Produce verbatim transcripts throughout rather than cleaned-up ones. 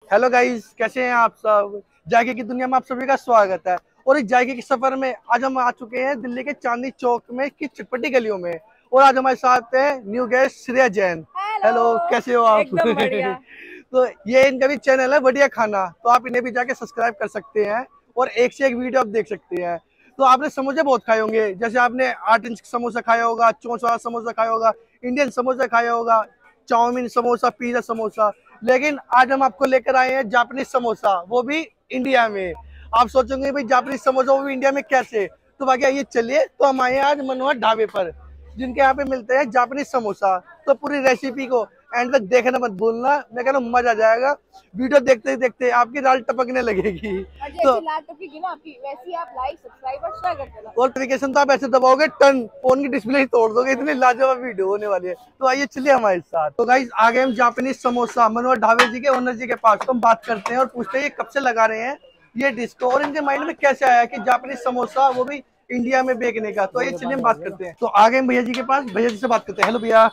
Hello guys, कैसे हैं आप सब। जायके की दुनिया में आप सभी का स्वागत है। और इस जायके के सफर में आज हम आ चुके हैं दिल्ली के चांदनी चौक में की चटपटी गलियों में। और आज हमारे साथ है new guest Shreya Jain. Hello, कैसे हो आप? एकदम बढ़िया। तो ये इनका भी चैनल है बढ़िया खाना, तो आप इन्हें भी जाके सब्सक्राइब कर सकते हैं और एक से एक वीडियो आप देख सकते हैं। तो आपने समोसे बहुत खाए होंगे, जैसे आपने आठ इंच समोसा खाया होगा, चौंसठ वाला समोसा खाया होगा, इंडियन समोसा खाया होगा, चाउमीन समोसा, पिज्जा समोसा। लेकिन आज हम आपको लेकर आए हैं जापानीज समोसा, वो भी इंडिया में। आप सोचेंगे भाई जापानीज समोसा वो भी इंडिया में कैसे, तो बाकी आइए चलिए। तो हम आए हैं आज मनोहर ढाबे पर, जिनके यहाँ पे मिलते हैं जापानीज समोसा। तो पूरी रेसिपी को एंड तक देखना मत भूलना, मैं कह रहा हूँ मजा आ जाएगा। वीडियो देखते ही देखते आपकी दाल टपकने लगेगी। तो लाल टपकेगी ना आपकी, वैसे ही आप लाइक सब्सक्राइब और शेयर कर देना। नोटिफिकेशन तो आप ऐसे दबाओगे टन फोन की डिस्प्ले ही तोड़ दोगे, इतनी लाजवाब वीडियो होने वाली है। तो आइए चलिए हमारे साथ। तो गाइस आ गए हम जापानीज समोसा मनोहर ढाबे जी के ओनर जी के पास। तो हम बात करते हैं और पूछते हैं ये कब से लगा रहे हैं ये डिश को, और इनके माइंड में कैसे आया कि जापानीज समोसा वो भी इंडिया में बेचने का। तो ये चलिए हम बात करते हैं। तो आ गए भैया जी के पास, भैया जी से बात करते हैं। हेलो भैया।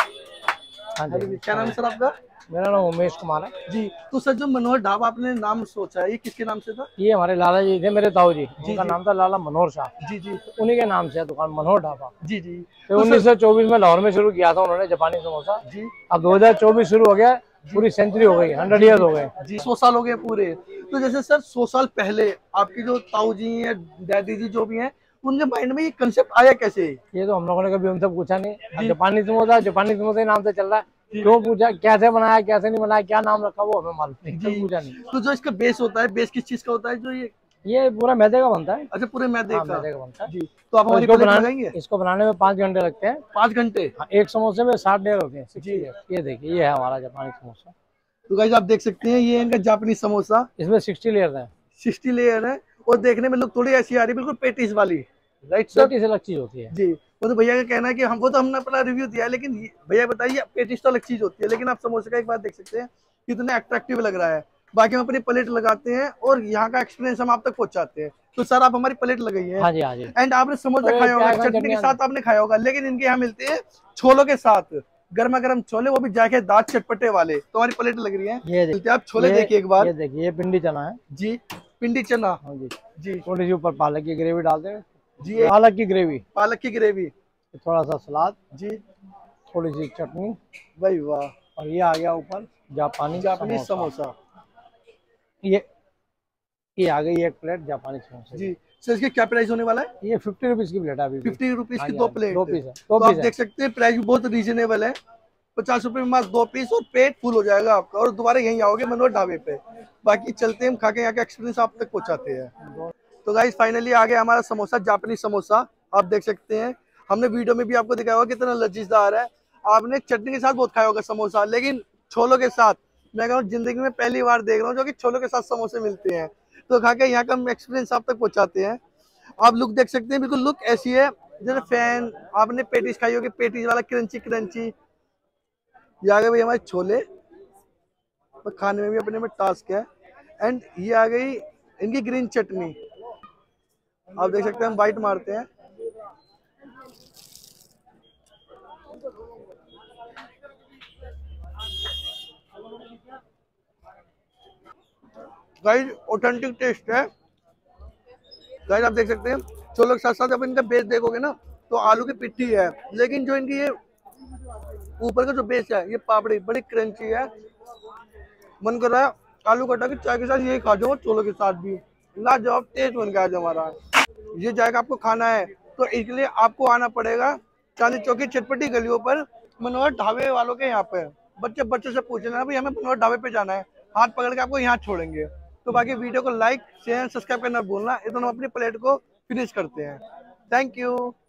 हाँ जी, क्या नाम है सर आपका? मेरा नाम उमेश कुमार है जी। तो सर जो मनोहर ढाबा आपने नाम सोचा है, ये किसके नाम से था? ये हमारे लाला जी थे, मेरे ताऊ जी, जी उनका जी। नाम था लाला मनोहर शाह। जी जी। तो उन्हीं के नाम से है दुकान मनोहर ढाबा। जी जी। तो उन्नीस सौ चौबीस में लाहौर में शुरू किया था उन्होंने जापानी समोसा। जी। अब दो हजार चौबीस शुरू हो गया, पूरी सेंचुरी हो गई, हंड्रेड ईयर हो गए जी। सौ साल हो गए पूरे। तो जैसे सर सौ साल पहले आपकी जो ताऊ जी या डैडी जी जो भी हैं, उनके माइंड में ये कंसेप्ट आया कैसे? ये तो हम लोगों ने कभी उनसे पूछा नहीं। जापानी समोसा जापानी समोसा नाम से चल रहा है, क्यों पूछा, कैसे बनाया कैसे नहीं बनाया, क्या नाम रखा, वो हमें मालूम नहीं, कभी पूछा नहीं। तो जो इसका बेस होता है, बेस किस चीज का होता है जो ये? ये पूरा मैदे का बनता है। अच्छा, पूरे मैदे हाँ, का। मैदे का बनता है। जी। तो आप हमारी इसको प्लेट बनाने लगाएंगे? इसको बनाने में पाँच घंटे लगते हैं। पाँच घंटे? हाँ, एक समोसे में साठ लेयर होते हैं। जी। ये देखिए, ये है हमारा जापानी समोसा। तो गाइस आप देख सकते हैं ये इनका जापानीज समोसा, इसमें सिक्सटी लेयर है। सिक्सटी लेयर है। और देखने में लुक थोड़ी ऐसी आ रही है, बिल्कुल पेटिस वाली, राइट सर? पेटिस अलग चीज होती है जी। वो तो भैया का कहना है कि हमको तो हमने अपना रिव्यू दिया है, लेकिन भैया बताइए पेटिस तो अलग चीज होती है। लेकिन आप समोसे का एक बार देख सकते हैं कितना अट्रैक्टिव लग रहा है। बाकी हम अपनी प्लेट लगाते हैं और यहाँ का एक्सपीरियंस हम आप तक पहुंचाते हैं। तो सर आप हमारी प्लेट लगाइए। हाँ जी, हाँ जी। एंड आपने समोसा तो खाया होगा, क्या चटनी के साथ आपने खाया होगा, लेकिन इनके यहाँ मिलते हैं छोलों के साथ, गर्मा गर्म छोले, वो भी जायकेदार चटपटे वाले। तो हमारी प्लेट लग रही है, ये देखिए, आप छोले देखिए एक बार। ये देखिए, ये पिंडी चना है जी। पिंडी चना। हाँ जी जी। थोड़ी सी ऊपर पालक की ग्रेवी डालते हैं जी। पालक की ग्रेवी, पालक की ग्रेवी। थोड़ा सा सलाद जी। थोड़ी सी चटनी, भाई वाह। और ये आ गया ऊपर जापानी जापानी समोसा। समोसा। ये ये आ गई एक प्लेट जापानी समोसा। जी। सर इसके क्या प्राइस होने वाला है? ये फिफ्टी रुपीज की प्लेट है अभी। फिफ्टी रुपीज हाँ की जी, दो हाँ जी, प्लेट। दो पीस है, तो दो आप पीस देख सकते हैं प्राइस भी बहुत रीजनेबल है। पचास रुपए में मात्र दो पीस और पेट फुल हो जाएगा आपका, और दोबारा यहीं आओगे मनोहर ढाबे पे। बाकी चलते हैं हम खा के यहाँ का एक्सपीरियंस आप तक पहुंचाते हैं। तो गाइस फाइनली आ गया हमारा समोसा, जापानी समोसा। आप देख सकते हैं, हमने वीडियो में भी आपको दिखाया होगा कितना लजीजदार है। आपने चटनी के साथ बहुत खाया होगा समोसा, लेकिन छोलों के साथ मैं कहूँ जिंदगी में पहली बार देख रहा हूँ जो कि छोलों के साथ समोसे मिलते हैं। तो खा के यहाँ का हम एक्सपीरियंस आप तक पहुंचाते हैं। आप लुक देख सकते हैं, बिल्कुल लुक ऐसी है जैसे फैन। आपने पेटीज खाई होगी, पेटीज वाला क्रंची क्रंची। ये आ गए भाई हमारे छोले, और खाने में भी अपने में टास्क है। एंड ये आ गई इनकी ग्रीन चटनी। आप देख सकते हैं, हम बाइट मारते हैं। गाइस ऑथेंटिक टेस्ट है। गाइस आप देख सकते हैं छोलों के साथ साथ अब इनका बेस देखोगे ना तो आलू की पिट्ठी है, लेकिन जो इनकी ये ऊपर का जो बेस है ये पापड़ी बड़ी क्रंची है। मन कर रहा है आलू कटा के चाय के साथ यही खा जाओ, छोलों के साथ भी लाजवाब टेस्ट बन गया आज हमारा। ये जाएगा आपको खाना है तो इसलिए आपको आना पड़ेगा चांदनी चौक की चटपटी गलियों पर मनोहर ढाबे वालों के यहाँ पे। बच्चे बच्चों से पूछ लेना भाई हमें मनोहर ढाबे पे जाना है, हाथ पकड़ के आपको यहाँ छोड़ेंगे। तो बाकी वीडियो को लाइक शेयर सब्सक्राइब करना भूलना। इतना हम अपनी प्लेट को फिनिश करते हैं। Thank you.